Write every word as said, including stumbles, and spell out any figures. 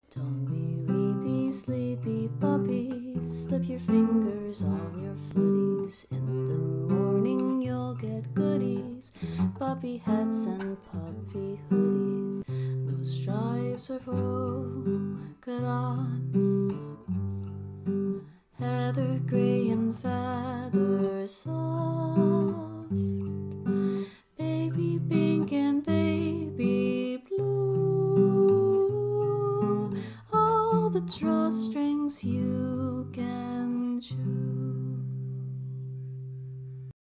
Don't be weepy, sleepy puppies, slip your fingers on your footies. In the morning you'll get goodies, puppy hats and puppy hoodies. No stripes or polka dots, heather gray and feathers.